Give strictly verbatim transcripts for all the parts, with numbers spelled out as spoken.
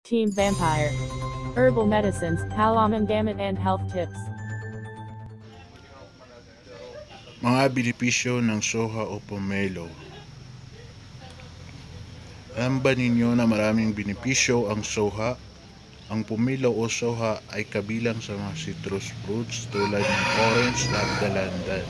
Team Vampire. Herbal medicines, halaman gamut and health tips. Mga benepisyo ng soha o pomelo. Alam ba ninyo na maraming benepisyo ang soha? Ang pomelo o soha ay kabilang sa mga citrus fruits tulad ng orange at dalandan.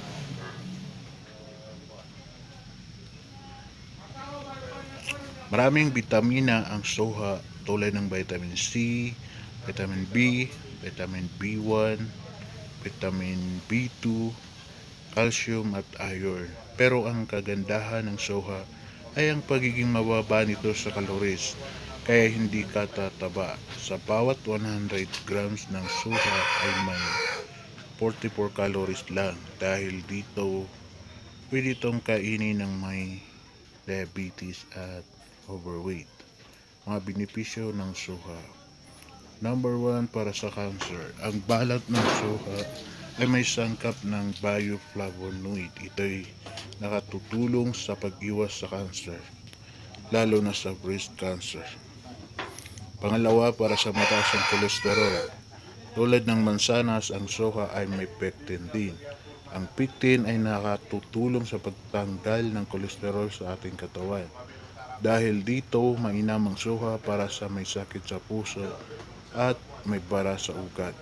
Maraming bitamina ang soha tulad ng vitamin C, vitamin B, vitamin B one, vitamin B two, calcium at iron. Pero ang kagandahan ng soha ay ang pagiging mababa nito sa calories, kaya hindi ka tataba. Sa bawat one hundred grams ng soha ay may forty-four calories lang. Dahil dito, pwede itong kainin ng may diabetes at overweight. Mga benepisyo ng soha. Number one, para sa cancer. Ang balat ng soha ay may sangkap ng bioflavonoid. Ito'y nakatutulong sa pag-iwas sa cancer, lalo na sa breast cancer. Pangalawa, para sa mataas ang kolesterol. Tulad ng mansanas, ang soha ay may pectin din. Ang pectin ay nakatutulong sa pagtanggal ng kolesterol sa ating katawan. Dahil dito, mainam ang soha para sa may sakit sa puso at may bara sa ugat.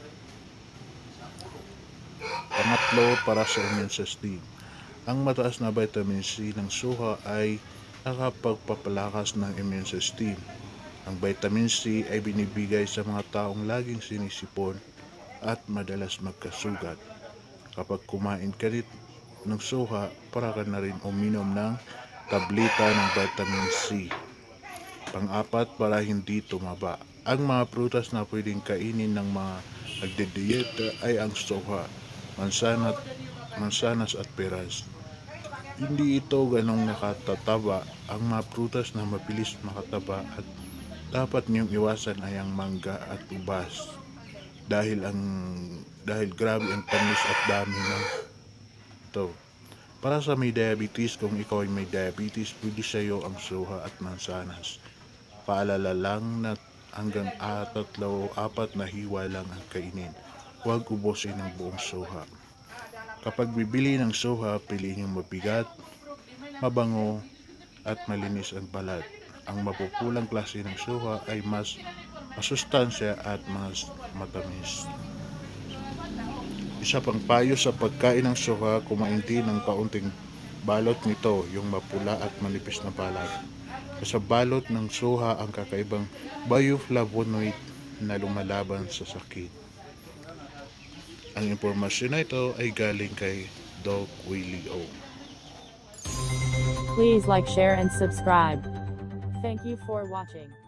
Pangatlo, para sa immune system. Ang mataas na vitamin C ng soha ay nakapagpapalakas ng immune system. Ang vitamin C ay binibigay sa mga taong laging sinisipon at madalas magkasugat. Kapag kumain ka rin ng soha, para ka na rin uminom ng tableta ng vitamin C. Pang-apat, para hindi tumaba. Ang mga prutas na pwedeng kainin ng mga nagdedieta ay ang soha, mansanat, mansanas at peras. Hindi ito ganong nakatataba. Ang mga prutas na mabilis makataba at dapat niyong iwasan ay ang mangga at ubas. Dahil ang dahil grabe ang tamis at dami ng ito. Para sa may diabetes, kung ikaw ay may diabetes, pwede sa iyo ang soha at mansanas. Paalala lang na hanggang tatlo o apat na hiwa lang ang kainin. Huwag ubusin ang buong soha. Kapag bibili ng soha, piliin yung mabigat, mabango at malinis ang balat. Ang mapupulang klase ng soha ay mas masustansya at mas matamis. Isa pang payo sa pagkain ng soha, kumain din ng kaunting balot nito, yung mapula at manipis na balat. Sa balot ng soha ang kakaibang bioflavonoid na lumalaban sa sakit. Ang impormasyon na ito ay galing kay Doc Willie O. Please like, share and subscribe. Thank you for watching.